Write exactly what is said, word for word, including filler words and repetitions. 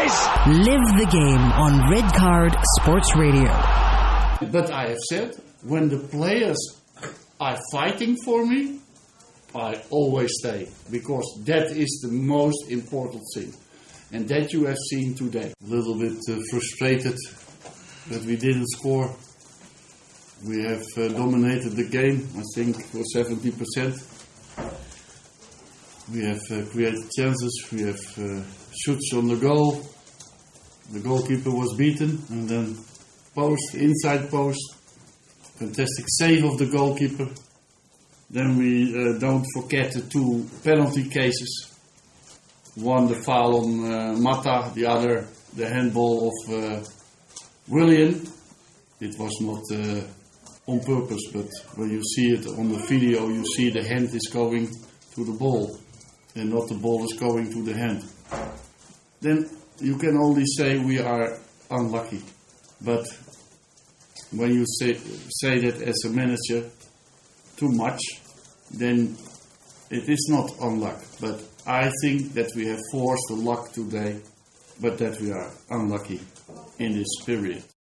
is! Live the game on Red Card Sports Radio. But I have said, when the players are fighting for me, I always stay, because that is the most important thing. And that you have seen today. A little bit uh, frustrated that we didn't score. We have uh, dominated the game, I think, for seventy percent. We have uh, created chances, we have uh, shoots on the goal. The goalkeeper was beaten, and then post, inside post. Fantastic save of the goalkeeper. Then we uh, don't forget the two penalty cases. One, the foul on uh, Mata, the other, the handball of uh, Willian. It was not uh, on purpose, but when you see it on the video, you see the hand is going to the ball, and not the ball is going to the hand. Then you can only say we are unlucky. But when you say, say that as a manager too much, then it is not unluck. But I think that we have forced the luck today, but that we are unlucky in this period.